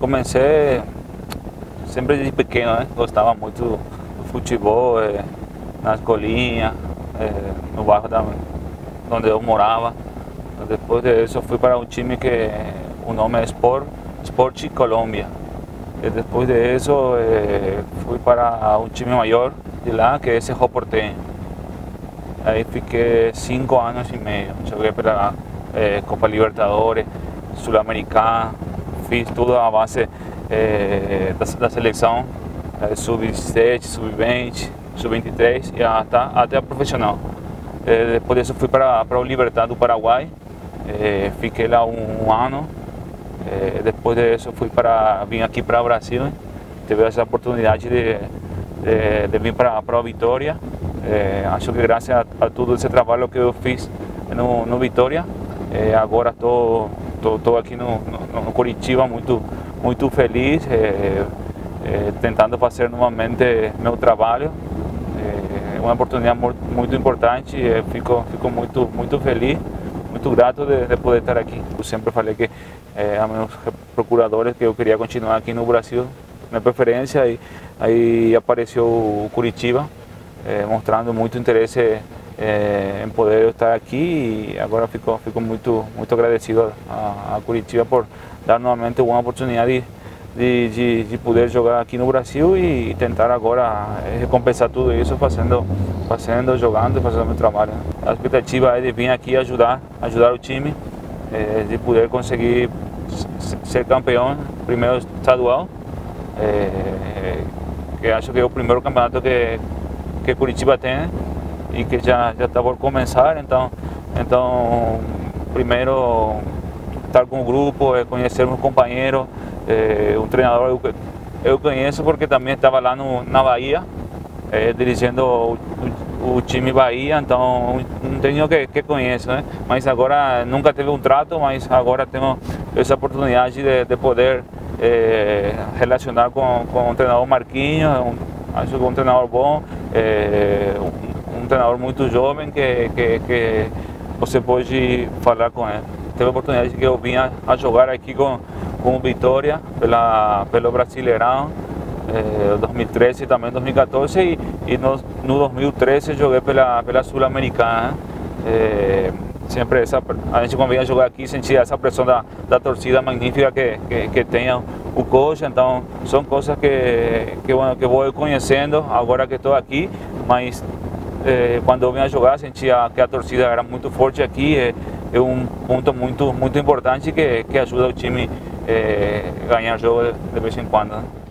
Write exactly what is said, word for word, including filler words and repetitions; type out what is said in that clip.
comecei sempre desde pequeno, né? Gostava muito do futebol, é, na escolinha, é, no bairro da, onde eu morava. Depois disso eu fui para um time que o nome é Sport, Sport Colômbia. E depois disso é, fui para um time maior de lá, que é esse Cerro Porteño. Aí fiquei cinco anos e meio. Joguei pela é, Copa Libertadores, Sul-Americana, fiz tudo a base é, da, da seleção, é, sub dezessete, sub vinte, sub vinte e três e até, até a profissional. É, depois disso fui para, para o Libertad do Paraguai, é, fiquei lá um, um ano. É, depois disso fui para, vim aqui para o Brasil, tive essa oportunidade de, de, de vir para, para a Vitória. É, acho que graças a, a todo esse trabalho que eu fiz no, no Vitória, é, agora estou tô, tô, tô aqui no, no, no Curitiba muito, muito feliz, é, é, tentando fazer novamente meu trabalho. É uma oportunidade muito, muito importante, é, fico, fico muito, muito feliz, muito grato de, de poder estar aqui. Eu sempre falei que é, a meus procuradores que eu queria continuar aqui no Brasil, minha preferência, e aí apareceu o Curitiba. É, mostrando muito interesse é, em poder estar aqui, e agora fico, fico muito, muito agradecido a, a Curitiba por dar novamente uma oportunidade de, de, de poder jogar aqui no Brasil e tentar agora recompensar tudo isso fazendo, fazendo jogando e fazendo meu trabalho. A expectativa é de vir aqui ajudar, ajudar o time, é, de poder conseguir ser campeão, primeiro estadual, é, que acho que é o primeiro campeonato que que Curitiba tem e que já já está por começar, então então primeiro estar com o grupo, conhecer meus companheiros, é, um treinador eu, eu conheço porque também estava lá no, na Bahia, é, dirigindo o, o, o time Bahia, então um treinador que, que conheço, né? Mas agora nunca teve um trato, mas agora tenho essa oportunidade de, de poder é, relacionar com, com o treinador Marquinhos. Um, Acho que é um treinador bom, é, um, um treinador muito jovem que, que, que você pode falar com ele. Teve a oportunidade que eu vinha a jogar aqui com, com o Vitória pela, pelo Brasileirão, é, dois mil e treze e também dois mil e quatorze, e, e no, no dois mil e treze joguei pela, pela Sul-Americana. É, sempre essa, a gente quando vinha jogar aqui sentia essa pressão da, da torcida magnífica que, que, que tem o coach, então são coisas que, que, bueno, que vou conhecendo agora que estou aqui, mas eh, quando eu vinha jogar sentia que a torcida era muito forte aqui, é, é um ponto muito, muito importante que, que ajuda o time a eh, ganhar jogo de, de vez em quando, né?